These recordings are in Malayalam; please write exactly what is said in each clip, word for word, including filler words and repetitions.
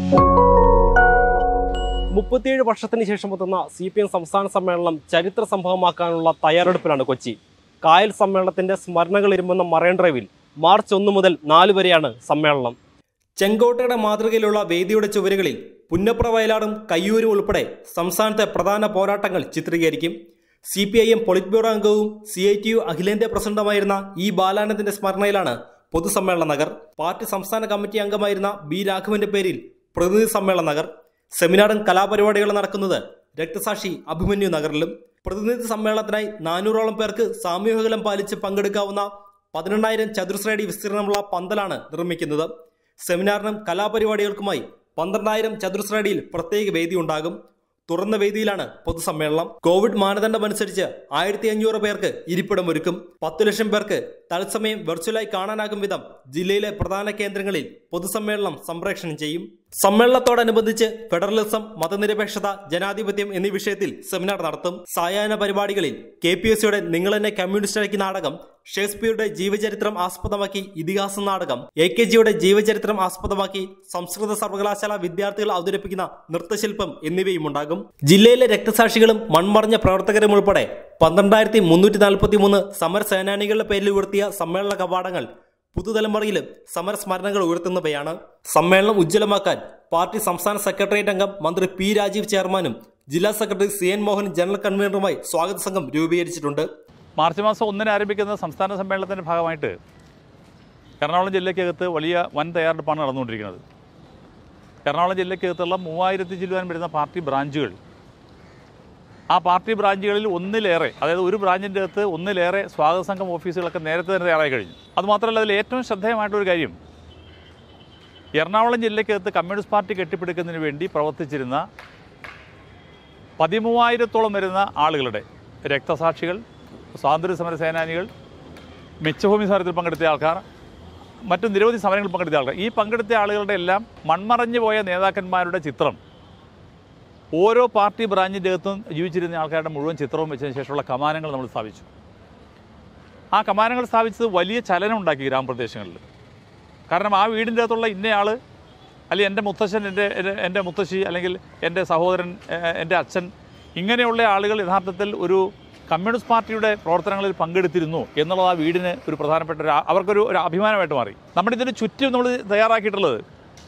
മുപ്പത്തിയേഴ് വർഷത്തിന് ശേഷം എത്തുന്ന സി പി എം സംസ്ഥാന സമ്മേളനം ചരിത്ര സംഭവമാക്കാനുള്ള തയ്യാറെടുപ്പിലാണ് കൊച്ചി. കായൽ സമ്മേളനത്തിന്റെ സ്മരണകൾ ഇരുമ്പുന്ന മറൈൻ ഡ്രൈവിൽ മാർച്ച് ഒന്ന് മുതൽ നാല് വരെയാണ് സമ്മേളനം. ചെങ്കോട്ടയുടെ മാതൃകയിലുള്ള വേദിയുടെ ചുവരുകളിൽ പുന്നപ്ര വയലാടും കയ്യൂരും ഉൾപ്പെടെ സംസ്ഥാനത്തെ പ്രധാന പോരാട്ടങ്ങൾ ചിത്രീകരിക്കും. C P I M polit bureau അംഗവും സി ഐ ടി യു അഖിലേന്ത്യാ പ്രസിഡന്റുമായിരുന്ന ഇ ബാലാനന്ദന്റെ സ്മരണയിലാണ് പൊതുസമ്മേളന നഗർ. പാർട്ടി സംസ്ഥാന കമ്മിറ്റി അംഗമായിരുന്ന ബി രാഘവന്റെ പേരിൽ പ്രതിനിധി സമ്മേളന നഗർ. സെമിനാറും കലാപരിപാടികളും നടക്കുന്നത് രക്തസാക്ഷി അഭിമന്യു നഗറിലും. പ്രതിനിധി സമ്മേളനത്തിനായി നാനൂറോളം പേർക്ക് സാമൂഹികലം പാലിച്ച് പങ്കെടുക്കാവുന്ന പതിനെണ്ണായിരം ചതുരശ്രയടി വിസ്തീർണമുള്ള പന്തലാണ് നിർമ്മിക്കുന്നത്. സെമിനാറിനും കലാപരിപാടികൾക്കുമായി പന്ത്രണ്ടായിരം ചതുരശ്രയടിയിൽ പ്രത്യേക വേദി ഉണ്ടാകും. തുറന്ന വേദിയിലാണ് പൊതുസമ്മേളനം. കോവിഡ് മാനദണ്ഡമനുസരിച്ച് ആയിരത്തി അഞ്ഞൂറ് പേർക്ക് ഇരിപ്പിടമൊരുക്കും. പത്തു ലക്ഷം പേർക്ക് തത്സമയം വെർച്വലായി കാണാനാകും വിധം ജില്ലയിലെ പ്രധാന കേന്ദ്രങ്ങളിൽ പൊതുസമ്മേളനം സംപ്രേഷണം ചെയ്യും. സമ്മേളനത്തോടനുബന്ധിച്ച് ഫെഡറലിസം, മതനിരപേക്ഷത, ജനാധിപത്യം എന്നീ വിഷയത്തിൽ സെമിനാർ നടത്തും. സായാഹ്ന പരിപാടികളിൽ കെ പി എസ് സിയുടെ നിങ്ങളെന്നെ കമ്മ്യൂണിസ്റ്റാക്കി നാടകം, ഷേക്സ്പിയറുടെ ജീവചരിത്രം ആസ്പദമാക്കി ഇതിഹാസ നാടകം, എ കെ ജിയുടെ ജീവചരിത്രം ആസ്പദമാക്കി സംസ്കൃത സർവകലാശാല വിദ്യാർത്ഥികൾ അവതരിപ്പിക്കുന്ന നൃത്തശില്പം എന്നിവയും ഉണ്ടാകും. ജില്ലയിലെ രക്തസാക്ഷികളും മൺമറഞ്ഞ പ്രവർത്തകരും ഉൾപ്പെടെ പന്ത്രണ്ടായിരത്തി മുന്നൂറ്റി നാൽപ്പത്തി മൂന്ന് സമരസേനാനികളുടെ പേരിൽ ഉയർത്തിയ സമ്മേളന കവാടങ്ങൾ പുതുതലമുറയിലും സമരസ്മരണകൾ ഉയർത്തുന്നവയാണ്. സമ്മേളനം ഉജ്ജ്വലമാക്കാൻ പാർട്ടി സംസ്ഥാന സെക്രട്ടേറിയറ്റ് അംഗം മന്ത്രി പി രാജീവ് ചെയർമാനും ജില്ലാ secretary C N Mohan general കൺവീനറുമായി സ്വാഗത സംഘം രൂപീകരിച്ചിട്ടുണ്ട്. മാർച്ച് മാസം ഒന്നിന് ആരംഭിക്കുന്ന സംസ്ഥാന സമ്മേളനത്തിൻ്റെ ഭാഗമായിട്ട് എറണാകുളം ജില്ലയ്ക്കകത്ത് വലിയ വൻ തയ്യാറെടുപ്പാണ് നടന്നുകൊണ്ടിരിക്കുന്നത്. എറണാകുളം ജില്ലയ്ക്കകത്തുള്ള മൂവായിരത്തി ചില്ലുവാൻ വരുന്ന പാർട്ടി ബ്രാഞ്ചുകൾ, ആ പാർട്ടി ബ്രാഞ്ചുകളിൽ ഒന്നിലേറെ, അതായത് ഒരു ബ്രാഞ്ചിൻ്റെ അകത്ത് ഒന്നിലേറെ സ്വാഗത സംഘം ഓഫീസുകളൊക്കെ നേരത്തെ തന്നെ തയ്യാറായി കഴിഞ്ഞു. അതുമാത്രമല്ല, അതിൽ ഏറ്റവും ശ്രദ്ധേയമായിട്ടൊരു കാര്യം, എറണാകുളം ജില്ലയ്ക്കകത്ത് കമ്മ്യൂണിസ്റ്റ് പാർട്ടി കെട്ടിപ്പടുക്കുന്നതിന് വേണ്ടി പ്രവർത്തിച്ചിരുന്ന പതിമൂവായിരത്തോളം വരുന്ന ആളുകളുടെ രക്തസാക്ഷികൾ, സ്വാതന്ത്ര്യ സമര സേനാനികൾ, മിച്ചഭൂമി സമരത്തിൽ പങ്കെടുത്ത ആൾക്കാർ, മറ്റു നിരവധി സമരങ്ങളിൽ പങ്കെടുത്ത ആൾക്കാർ, ഈ പങ്കെടുത്ത ആളുകളുടെ എല്ലാം മൺമറഞ്ഞു പോയ നേതാക്കന്മാരുടെ ചിത്രം ഓരോ പാർട്ടി ബ്രാഞ്ചിൻ്റെ അകത്തും ജീവിച്ചിരുന്ന ആൾക്കാരുടെ മുഴുവൻ ചിത്രവും വെച്ചതിന് ശേഷമുള്ള കമാനങ്ങൾ നമ്മൾ സ്ഥാപിച്ചു. ആ കമാനങ്ങൾ സ്ഥാപിച്ചത് വലിയ ചലനം ഉണ്ടാക്കി ഗ്രാമപ്രദേശങ്ങളിൽ. കാരണം ആ വീടിൻ്റെ അകത്തുള്ള ഇന്നയാൾ, അല്ലെങ്കിൽ എൻ്റെ മുത്തശ്ശൻ, എൻ്റെ എൻ്റെ മുത്തശ്ശി, അല്ലെങ്കിൽ എൻ്റെ സഹോദരൻ, എൻ്റെ അച്ഛൻ, ഇങ്ങനെയുള്ള ആളുകൾ യഥാർത്ഥത്തിൽ ഒരു കമ്മ്യൂണിസ്റ്റ് പാർട്ടിയുടെ പ്രവർത്തനങ്ങളിൽ പങ്കെടുത്തിരുന്നു എന്നുള്ളത് ആ വീടിന് ഒരു പ്രധാനപ്പെട്ട ഒരു അവർക്കൊരു ഒരു അഭിമാനമായിട്ട് മാറി. നമ്മുടെ ഇതിന് ചുറ്റും നമ്മൾ തയ്യാറാക്കിയിട്ടുള്ളത്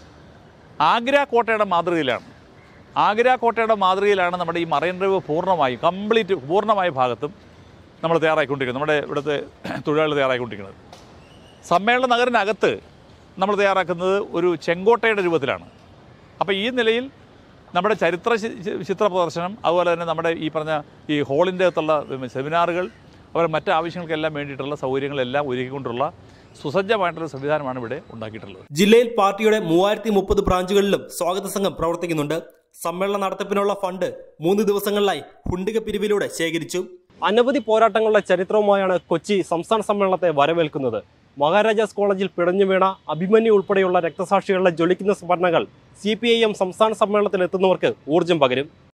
ആഗ്ര കോട്ടയുടെ മാതൃകയിലാണ്. ആഗ്ര കോട്ടയുടെ മാതൃകയിലാണ് നമ്മുടെ ഈ മറൈൻ ഡ്രൈവ് പൂർണ്ണമായും കംപ്ലീറ്റ് പൂർണ്ണമായ ഭാഗത്തും നമ്മൾ തയ്യാറായിക്കൊണ്ടിരിക്കുന്നത്, നമ്മുടെ ഇവിടുത്തെ തൊഴിലാളികൾ തയ്യാറായിക്കൊണ്ടിരിക്കുന്നത്. സമ്മേളന നഗറിനകത്ത് നമ്മൾ തയ്യാറാക്കുന്നത് ഒരു ചെങ്കോട്ടയുടെ രൂപത്തിലാണ്. അപ്പോൾ ഈ നിലയിൽ നമ്മുടെ ചരിത്ര ചിത്ര പ്രദർശനം, അതുപോലെ തന്നെ നമ്മുടെ ഈ പറഞ്ഞ ഈ ഹാളിൻ്റെ അകത്തുള്ള സെമിനാറുകൾ, അതുപോലെ മറ്റ് ആവശ്യങ്ങൾക്കെല്ലാം വേണ്ടിയിട്ടുള്ള സൗകര്യങ്ങളെല്ലാം ഒരുക്കിക്കൊണ്ടുള്ള സുസജ്ജമായിട്ടുള്ള സംവിധാനമാണ് ഇവിടെ ഉണ്ടാക്കിയിട്ടുള്ളത്. ജില്ലയിൽ പാർട്ടിയുടെ മൂവായിരത്തി മുപ്പത് ബ്രാഞ്ചുകളിലും സ്വാഗത സംഘം പ്രവർത്തിക്കുന്നുണ്ട്. സമ്മേളന നടത്തിപ്പിനുള്ള ഫണ്ട് മൂന്ന് ദിവസങ്ങളിലായി ഹുണ്ടിക പിരിവിലൂടെ ശേഖരിച്ചു. അനവധി പോരാട്ടങ്ങളുടെ ചരിത്രവുമായാണ് കൊച്ചി സംസ്ഥാന സമ്മേളനത്തെ വരവേൽക്കുന്നത്. മഹാരാജാസ് കോളേജിൽ പിടഞ്ഞു വീണ അഭിമന്യു ഉൾപ്പെടെയുള്ള രക്തസാക്ഷികളുടെ ജ്വലിക്കുന്ന സ്മരണകൾ സി പി ഐ എം സംസ്ഥാന സമ്മേളനത്തിൽ എത്തുന്നവർക്ക് ഊർജ്ജം പകരും.